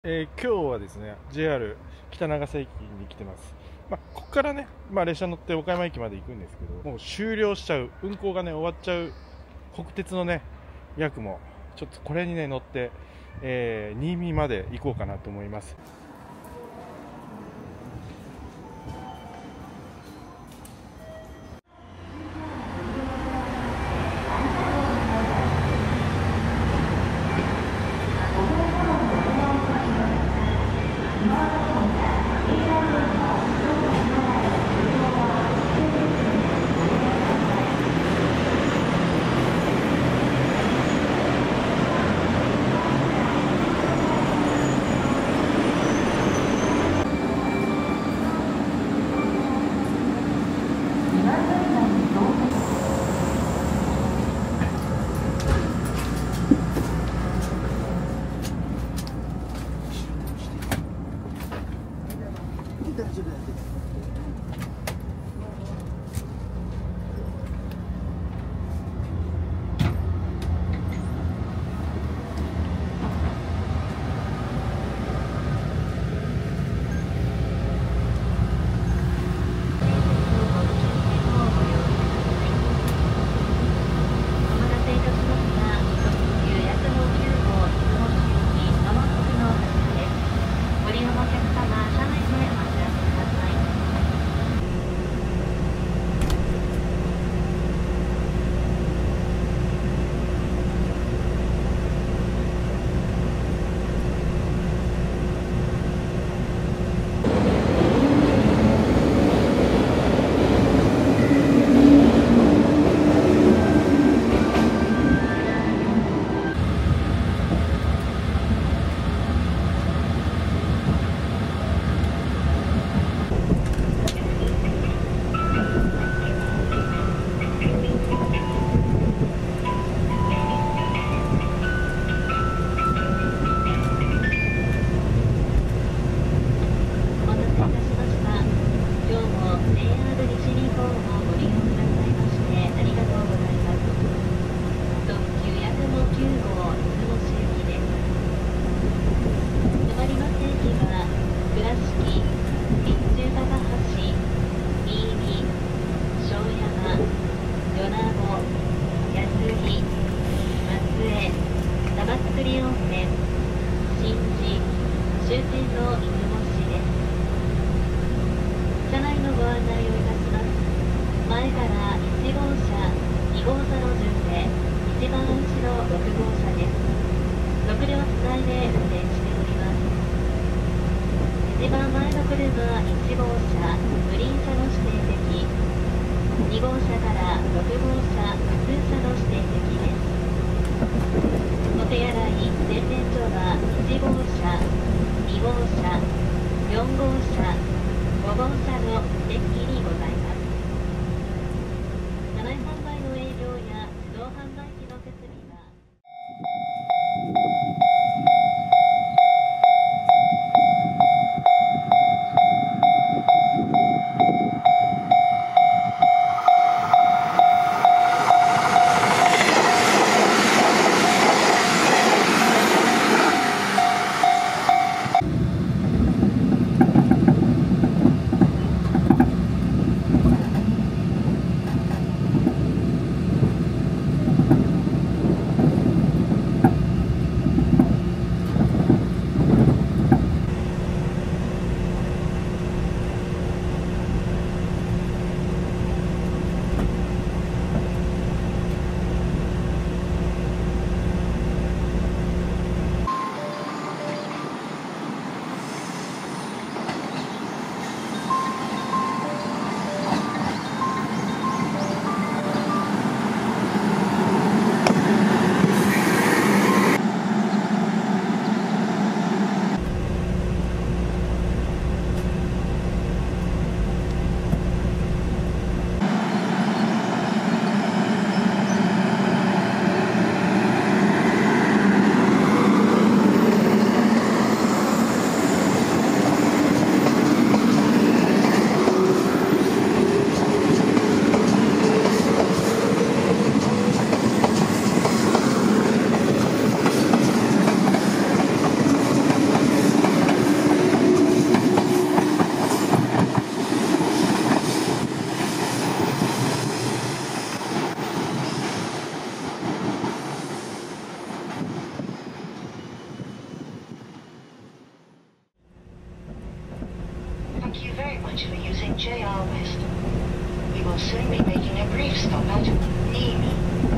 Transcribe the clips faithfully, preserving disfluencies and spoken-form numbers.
えー今日はですね ジェイアール 北長瀬駅に来てます。まあ、ここからね、まあ、列車乗って岡山駅まで行くんですけど、もう終了しちゃう、運行がね終わっちゃう国鉄のねやくも、ちょっとこれにね乗って、えー新見まで行こうかなと思います。 acknowledge you are using J R West. We will soon be making a brief stop at Nîmes.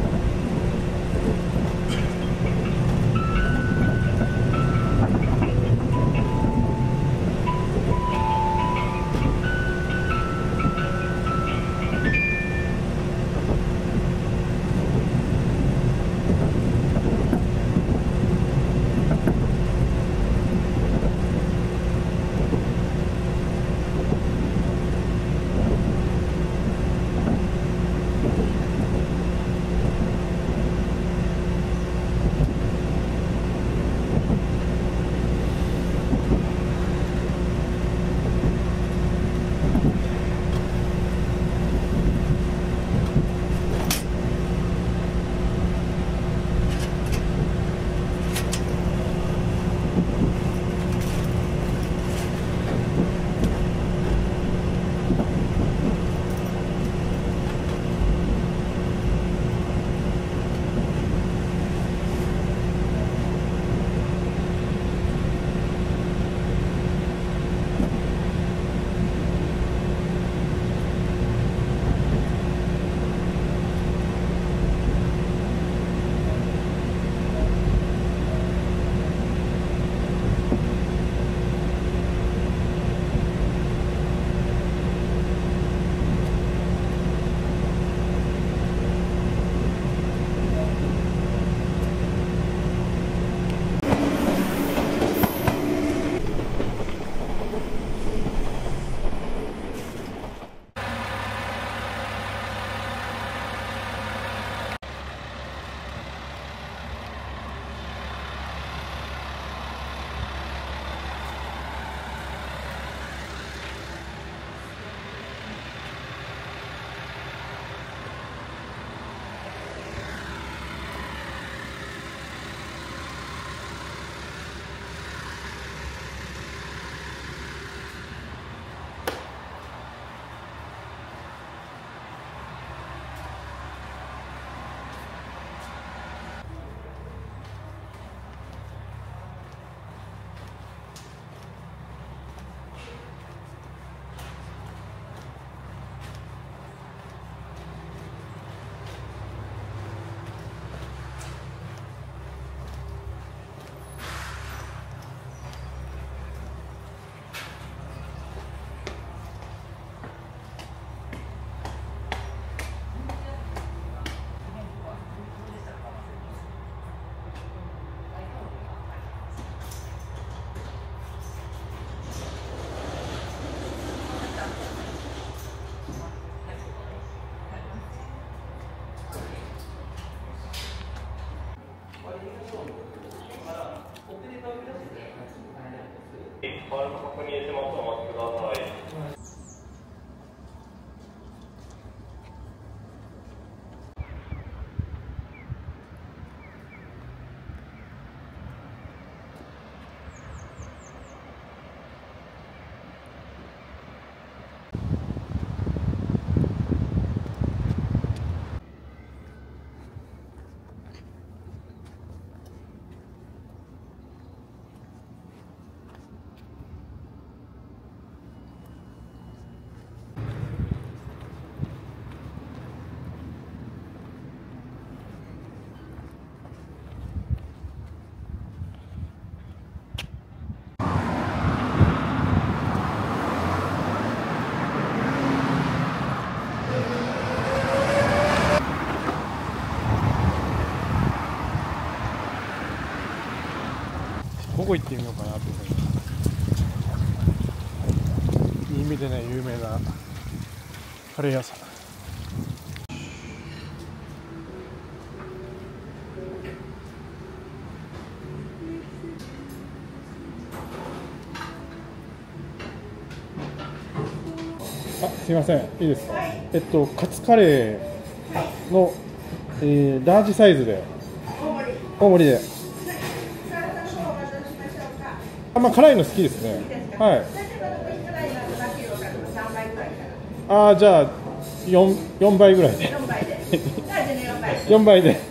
確認します。お待ちください。 ここ行ってみようかなと思います。いい意味でね、有名なカレー屋さん。あ、すいません、いいですか。えっと、カツカレーの、えー、ラージサイズで。大盛りで。あ、まあ、辛いの好きですね。はい。ああ、じゃあ、四、四倍ぐらいで。四倍で。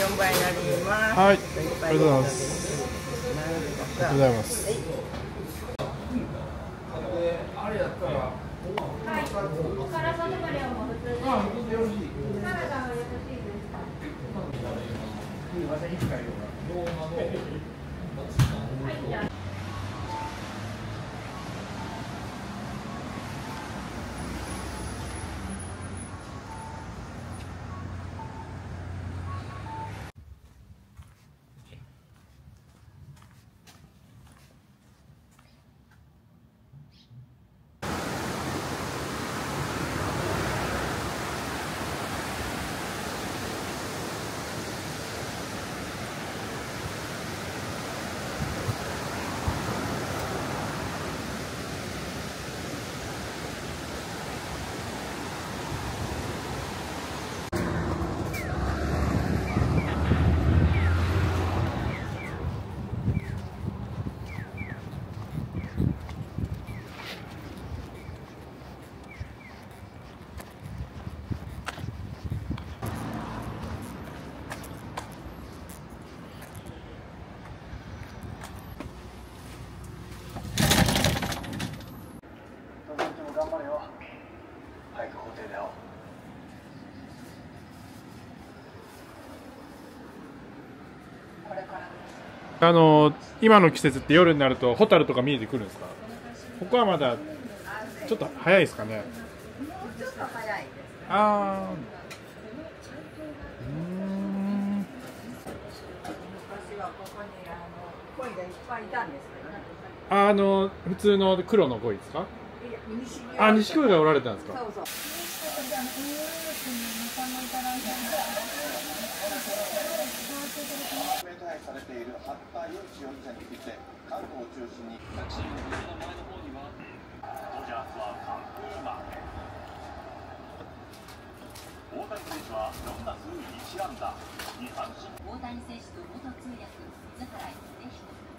よんばいになります。 はい、ありがとうございます。ありがとうございます。あれやったら、はい、辛さとか量も普通で。あ、普通でよろしい。サラダはよろしいですか。はい、じゃあ。 頑張れよ。早く法廷で会おう。 これからあの今の季節って夜になるとホタルとか見えてくるんですか？ここはまだちょっと早いですかね。 もうちょっと早いです。 ああ。うん。 昔はここにあの鯉がいっぱいいたんですけどね。 あの普通の黒の鯉ですか？あ、錦鯉がおられたんですか？ そうそう。 手配されている八田祐一容疑者について関東を中心にタクシーの前の方にはドジャースは完封マーク。大谷選手はよん打数いち安打に三振。 大谷選手と元通訳水原秀彦